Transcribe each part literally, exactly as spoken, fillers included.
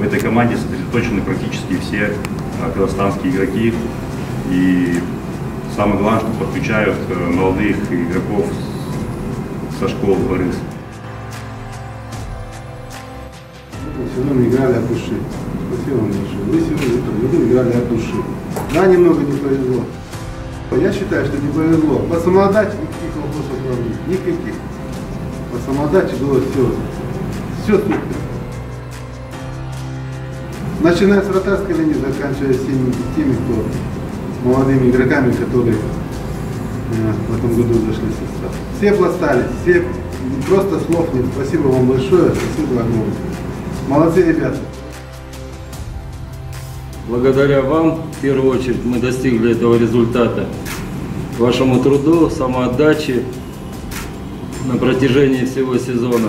этой команде сосредоточены практически все казахстанские игроки. И самое главное, что подключают молодых игроков со школы Борис. Сегодня играли от души. Спасибо вам большое. Вы сегодня в этом году играли от души. Да, немного не повезло. Я считаю, что не повезло. По самоотдаче никаких вопросов нет. Никаких. По самоотдаче было все. Все супер. Начиная с вратарской линии, заканчивая всеми теми, кто молодыми игроками, которые э, в этом году зашли в состав. Все пластались, все, просто слов нет. Спасибо вам большое, спасибо огромное. Молодцы, ребята. Благодаря вам, в первую очередь, мы достигли этого результата. Вашему труду, самоотдаче на протяжении всего сезона.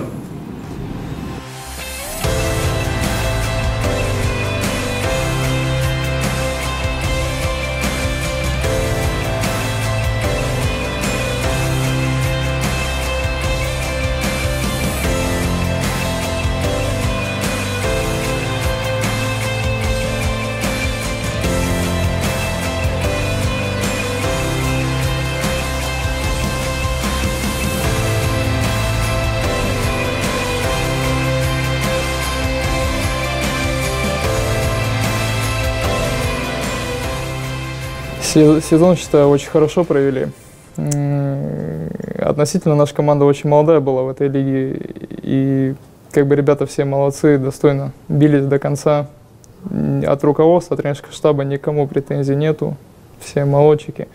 Сезон, считаю, очень хорошо провели. Относительно наша команда очень молодая была в этой лиге. И как бы ребята все молодцы, достойно бились до конца. От руководства, от тренерского штаба никому претензий нету. Все молодчики.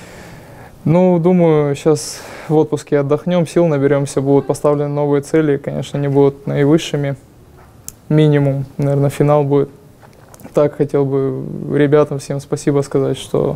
Ну, думаю, сейчас в отпуске отдохнем, сил наберемся, будут поставлены новые цели. Конечно, они будут наивысшими. Минимум, наверное, финал будет. Так хотел бы ребятам всем спасибо сказать, что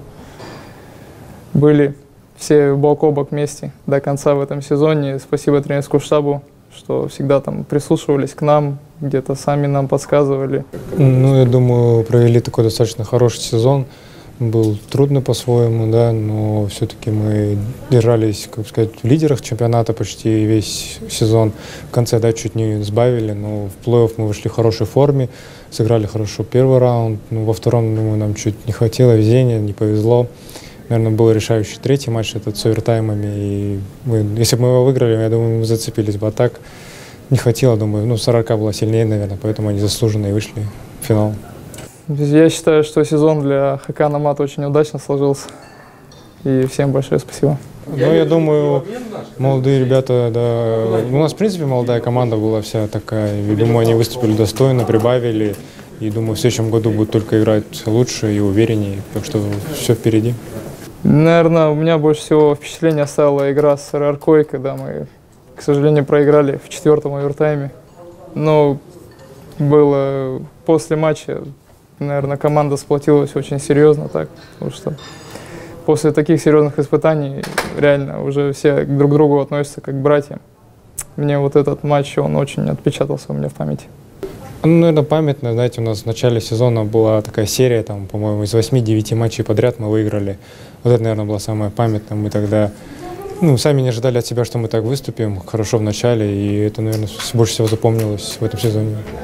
были все бок о бок вместе до конца в этом сезоне. Спасибо тренерскому штабу, что всегда там прислушивались к нам, где-то сами нам подсказывали. Ну, я думаю, провели такой достаточно хороший сезон. Был трудно по-своему, да, но все-таки мы держались, как сказать, в лидерах чемпионата почти весь сезон. В конце, да, чуть не сбавили, но в плей-офф мы вышли в хорошей форме, сыграли хорошо первый раунд. Ну, во втором, думаю, нам чуть не хватило везения, не повезло. Наверное, был решающий третий матч, этот с овертаймами. И мы, если бы мы его выиграли, я думаю, мы зацепились бы. А так не хватило, думаю, ну, сорока была сильнее, наверное, поэтому они заслуженно и вышли в финал. Я считаю, что сезон для Хакана Мат очень удачно сложился. И всем большое спасибо. Ну, я думаю, молодые ребята, да, у нас, в принципе, молодая команда была вся такая. И, думаю, они выступили достойно, прибавили. И, думаю, в следующем году будут только играть лучше и увереннее. Так что все впереди. Наверное, у меня больше всего впечатление оставила игра с РРКой, когда мы, к сожалению, проиграли в четвертом овертайме. Но было после матча, наверное, команда сплотилась очень серьезно, так, потому что после таких серьезных испытаний реально уже все друг к другу относятся как к братьям. Мне вот этот матч, он очень отпечатался у меня в памяти. Ну, наверное, памятно, знаете, у нас в начале сезона была такая серия, там, по-моему, из восьми-девяти матчей подряд мы выиграли. Вот это, наверное, была самая памятная. Мы тогда, ну, сами не ожидали от себя, что мы так выступим хорошо в начале, и это, наверное, больше всего запомнилось в этом сезоне.